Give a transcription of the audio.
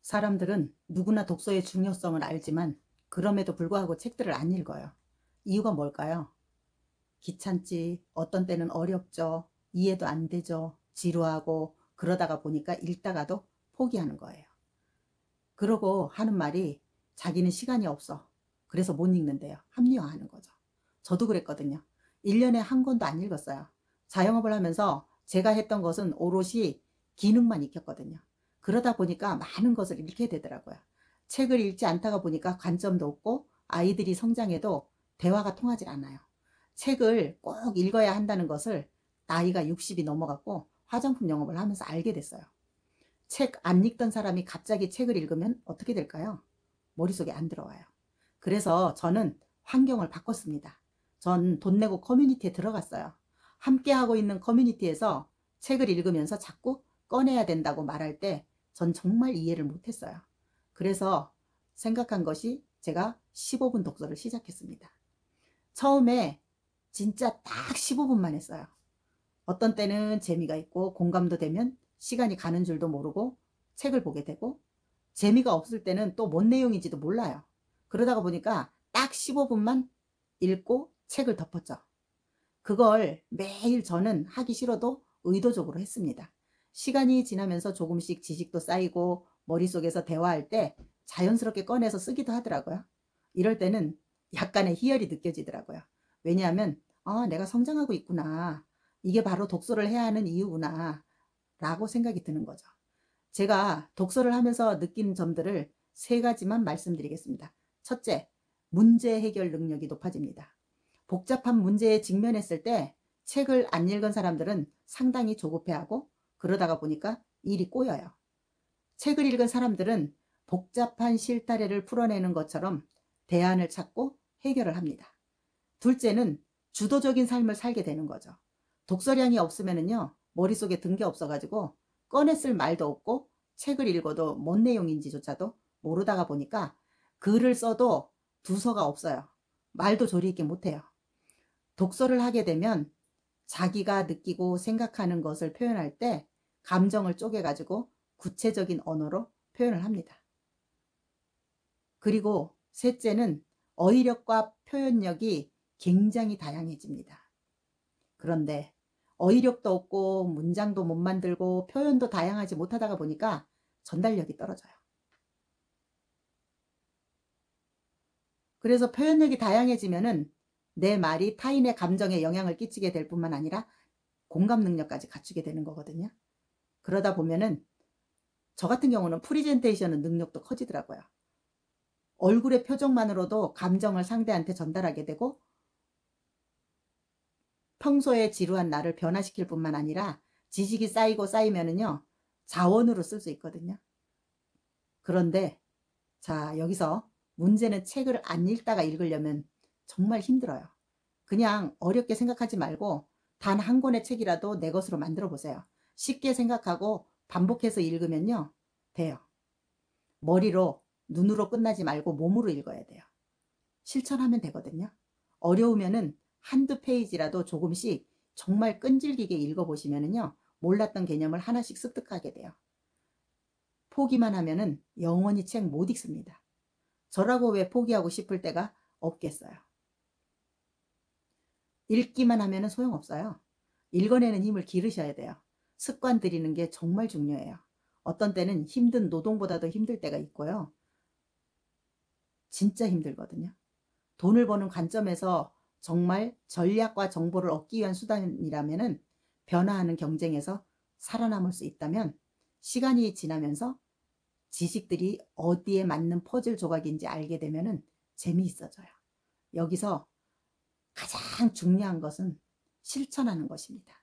사람들은 누구나 독서의 중요성을 알지만 그럼에도 불구하고 책들을 안 읽어요. 이유가 뭘까요? 귀찮지, 어떤 때는 어렵죠, 이해도 안 되죠, 지루하고 그러다가 보니까 읽다가도 포기하는 거예요. 그러고 하는 말이 자기는 시간이 없어. 그래서 못 읽는데요. 합리화하는 거죠. 저도 그랬거든요. 1년에 한 권도 안 읽었어요. 자영업을 하면서 제가 했던 것은 오롯이 기능만 익혔거든요. 그러다 보니까 많은 것을 잃게 되더라고요. 책을 읽지 않다가 보니까 관점도 없고 아이들이 성장해도 대화가 통하지 않아요. 책을 꼭 읽어야 한다는 것을 나이가 60이 넘어갔고 화장품 영업을 하면서 알게 됐어요. 책 안 읽던 사람이 갑자기 책을 읽으면 어떻게 될까요? 머릿속에 안 들어와요. 그래서 저는 환경을 바꿨습니다. 전 돈 내고 커뮤니티에 들어갔어요. 함께 하고 있는 커뮤니티에서 책을 읽으면서 자꾸 꺼내야 된다고 말할 때 전 정말 이해를 못했어요. 그래서 생각한 것이 제가 15분 독서를 시작했습니다. 처음에 진짜 딱 15분만 했어요. 어떤 때는 재미가 있고 공감도 되면 시간이 가는 줄도 모르고 책을 보게 되고, 재미가 없을 때는 또 뭔 내용인지도 몰라요. 그러다가 보니까 딱 15분만 읽고 책을 덮었죠. 그걸 매일 저는 하기 싫어도 의도적으로 했습니다. 시간이 지나면서 조금씩 지식도 쌓이고 머릿속에서 대화할 때 자연스럽게 꺼내서 쓰기도 하더라고요. 이럴 때는 약간의 희열이 느껴지더라고요. 왜냐하면 내가 성장하고 있구나, 이게 바로 독서를 해야 하는 이유구나 라고 생각이 드는 거죠. 제가 독서를 하면서 느끼는 점들을 세 가지만 말씀드리겠습니다. 첫째, 문제 해결 능력이 높아집니다. 복잡한 문제에 직면했을 때 책을 안 읽은 사람들은 상당히 조급해하고 그러다가 보니까 일이 꼬여요. 책을 읽은 사람들은 복잡한 실타래를 풀어내는 것처럼 대안을 찾고 해결을 합니다. 둘째는 주도적인 삶을 살게 되는 거죠. 독서량이 없으면은요, 머릿속에 든 게 없어가지고 꺼냈을 말도 없고 책을 읽어도 뭔 내용인지조차도 모르다가 보니까 글을 써도 두서가 없어요. 말도 조리 있게 못해요. 독서를 하게 되면 자기가 느끼고 생각하는 것을 표현할 때 감정을 쪼개가지고 구체적인 언어로 표현을 합니다. 그리고 셋째는 어휘력과 표현력이 굉장히 다양해집니다. 그런데 어휘력도 없고 문장도 못 만들고 표현도 다양하지 못하다가 보니까 전달력이 떨어져요. 그래서 표현력이 다양해지면은 내 말이 타인의 감정에 영향을 끼치게 될 뿐만 아니라 공감 능력까지 갖추게 되는 거거든요. 그러다 보면은 저 같은 경우는 프리젠테이션 능력도 커지더라고요. 얼굴의 표정만으로도 감정을 상대한테 전달하게 되고 평소에 지루한 나를 변화시킬 뿐만 아니라 지식이 쌓이고 쌓이면은요, 자원으로 쓸 수 있거든요. 그런데 자, 여기서 문제는 책을 안 읽다가 읽으려면 정말 힘들어요. 그냥 어렵게 생각하지 말고 단 한 권의 책이라도 내 것으로 만들어 보세요. 쉽게 생각하고 반복해서 읽으면요, 돼요. 머리로, 눈으로 끝나지 말고 몸으로 읽어야 돼요. 실천하면 되거든요. 어려우면은 한두 페이지라도 조금씩 정말 끈질기게 읽어보시면은요, 몰랐던 개념을 하나씩 습득하게 돼요. 포기만 하면은 영원히 책 못 읽습니다. 저라고 왜 포기하고 싶을 때가 없겠어요. 읽기만 하면은 소용없어요. 읽어내는 힘을 기르셔야 돼요. 습관 들이는 게 정말 중요해요. 어떤 때는 힘든 노동보다도 힘들 때가 있고요. 진짜 힘들거든요. 돈을 버는 관점에서 정말 전략과 정보를 얻기 위한 수단이라면은, 변화하는 경쟁에서 살아남을 수 있다면 시간이 지나면서 지식들이 어디에 맞는 퍼즐 조각인지 알게 되면은 재미있어져요. 여기서 가장 중요한 것은 실천하는 것입니다.